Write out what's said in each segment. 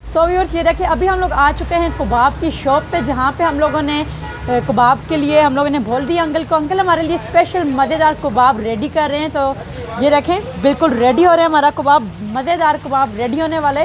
So viewers ये देखिए अभी हम लोग आ चुके हैं कबाब की शॉप पे, जहाँ पे हम लोगों ने कबाब के लिए हम लोगों ने बोल दिया अंकल को, अंकल हमारे लिए स्पेशल मज़ेदार कबाब रेडी कर रहे हैं। तो ये देखें बिल्कुल रेडी हो रहे हैं, हमारा कबाब मज़ेदार कबाब रेडी होने वाले।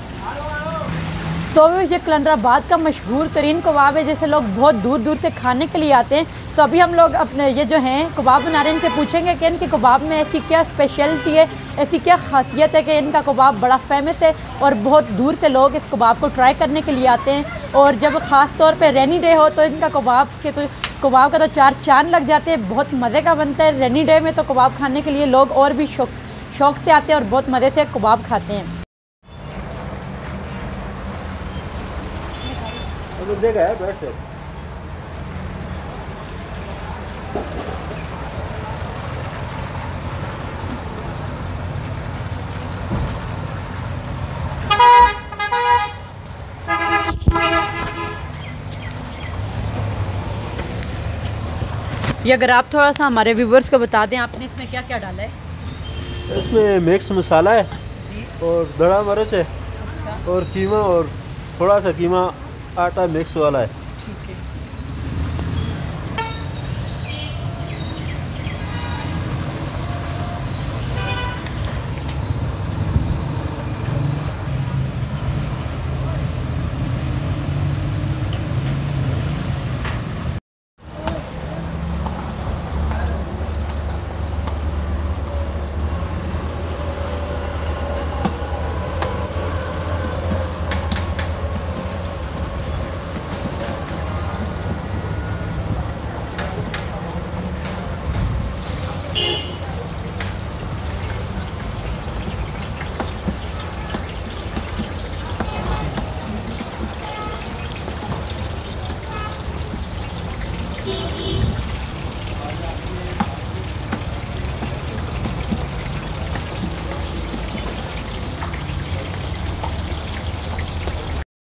सो ये कलंदराबाद का मशहूर तरीन कबाब है, जैसे लोग बहुत दूर दूर से खाने के लिए आते हैं। तो अभी हम लोग अपने ये जो हैं कबाब बना रहे हैं, इनसे पूछेंगे कि इनके कबाब में ऐसी क्या स्पेशलिटी है, ऐसी क्या खासियत है कि इनका कबाब बड़ा फेमस है और बहुत दूर से लोग इस कबाब को ट्राई करने के लिए आते हैं। और जब ख़ास तौर पे रेनी डे हो तो इनका कबाब का तो चार चांद लग जाते हैं, बहुत मज़े का बनता है। रेनी डे में तो कबाब खाने के लिए लोग और भी शौक़ से आते हैं और बहुत मज़े से कबाब खाते हैं। देखा है बैठ से। ये अगर आप थोड़ा सा हमारे व्यूवर्स को बता दें, आपने इसमें क्या क्या डाला है? इसमें मिक्स मसाला है जी। और दड़ा मिर्च है। अच्छा। और कीमा और थोड़ा सा कीमा आटा मिक्स वाला है। ठीक है।